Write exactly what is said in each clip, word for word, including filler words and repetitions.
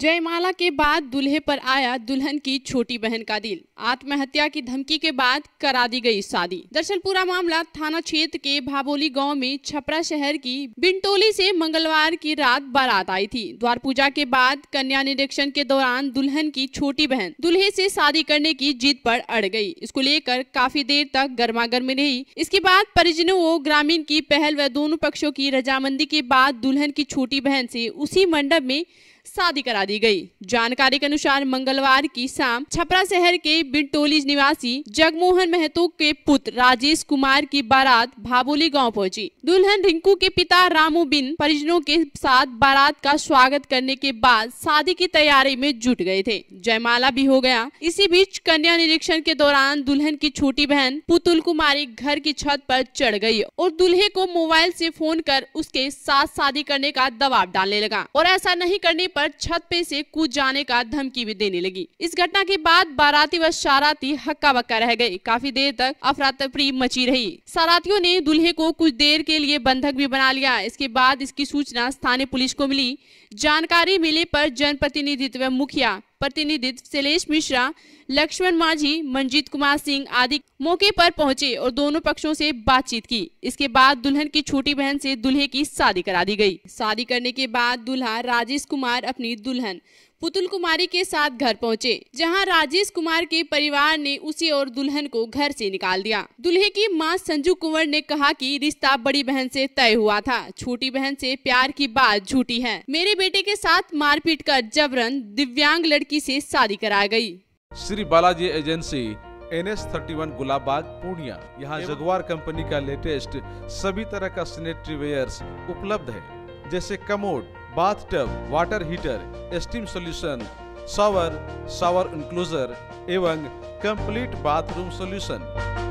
जयमाला के बाद दूल्हे पर आया दुल्हन की छोटी बहन का दिल। आत्महत्या की धमकी के बाद करा दी गई शादी। दरअसल पूरा मामला थाना क्षेत्र के भाबोली गांव में छपरा शहर की बिनटोली से मंगलवार की रात बारात आई थी। द्वार पूजा के बाद कन्या निरीक्षण के दौरान दुल्हन की छोटी बहन दूल्हे से शादी करने की जिद पर अड़ गई। इसको लेकर काफी देर तक गर्मागर्मी रही। इसके बाद परिजनों व ग्रामीण की पहल व दोनों पक्षों की रजामंदी के बाद दुल्हन की छोटी बहन से उसी मंडप में शादी करा दी गई। जानकारी के अनुसार मंगलवार की शाम छपरा शहर के बिनटोली निवासी जगमोहन महतो के पुत्र राजेश कुमार की बारात भाबोली गांव पहुंची। दुल्हन रिंकू के पिता रामू बिन परिजनों के साथ बारात का स्वागत करने के बाद शादी की तैयारी में जुट गए थे। जयमाला भी हो गया। इसी बीच कन्या निरीक्षण के दौरान दुल्हन की छोटी बहन पुतुल कुमारी घर की छत पर चढ़ गई और दूल्हे को मोबाइल से फोन कर उसके साथ शादी करने का दबाव डालने लगा और ऐसा नहीं करने पर छत पे से कूद जाने का धमकी भी देने लगी। इस घटना के बाद बाराती व साराती हक्का बक्का रह गए। काफी देर तक अफरा तफरी मची रही। सारातियों ने दूल्हे को कुछ देर के लिए बंधक भी बना लिया। इसके बाद इसकी सूचना स्थानीय पुलिस को मिली। जानकारी मिले पर जनप्रतिनिधित्व मुखिया प्रतिनिधित्व शैलेश मिश्रा, लक्ष्मण माझी, मंजीत कुमार सिंह आदि मौके पर पहुंचे और दोनों पक्षों से बातचीत की। इसके बाद दुल्हन की छोटी बहन से दूल्हे की शादी करा दी गई। शादी करने के बाद दूल्हा राजेश कुमार अपनी दुल्हन पुतुल कुमारी के साथ घर पहुंचे, जहां राजेश कुमार के परिवार ने उसे और दुल्हन को घर से निकाल दिया। दूल्हे की मां संजू कुंवर ने कहा कि रिश्ता बड़ी बहन से तय हुआ था। छोटी बहन से प्यार की बात झूठी है। मेरे बेटे के साथ मारपीट कर जबरन दिव्यांग लड़की से शादी करा गई। Shri Balaji agency N S thirty one Gulabbagh Purnia. यहाँ जगुआर कंपनी का लेटेस्ट सभी तरह का सैनिटरी वेयर्स उपलब्ध है, जैसे commode, bathtub, water heater, steam solution, shower, shower enclosure एवं कंप्लीट बाथरूम सॉल्यूशन।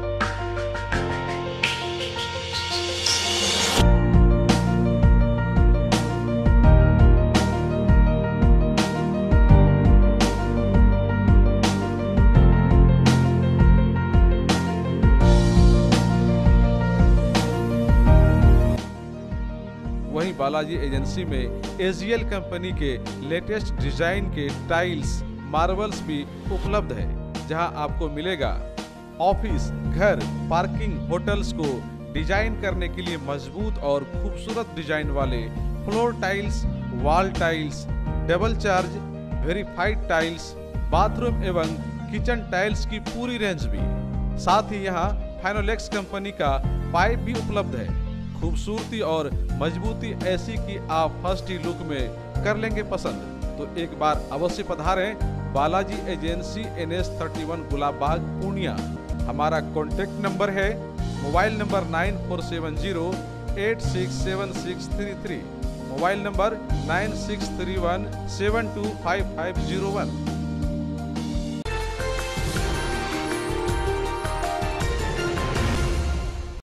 वहीं बालाजी एजेंसी में एजीएल कंपनी के लेटेस्ट डिजाइन के टाइल्स, मार्बल्स भी उपलब्ध है, जहां आपको मिलेगा ऑफिस, घर, पार्किंग, होटल्स को डिजाइन करने के लिए मजबूत और खूबसूरत डिजाइन वाले floor tiles, wall tiles, double charge verified tiles, bathroom एवं किचन टाइल्स की पूरी रेंज भी। साथ ही यहाँ फाइनोलेक्स कंपनी का पाइप भी उपलब्ध है। खूबसूरती और मजबूती ऐसी कि आप फर्स्ट ही लुक में कर लेंगे पसंद। तो एक बार अवश्य पधारें Balaji agency N S thirty one Gulabbagh Purnia. हमारा कॉन्टेक्ट नंबर है mobile number nine four seven zero eight six seven six three three, mobile number nine six three one seven two five five zero one.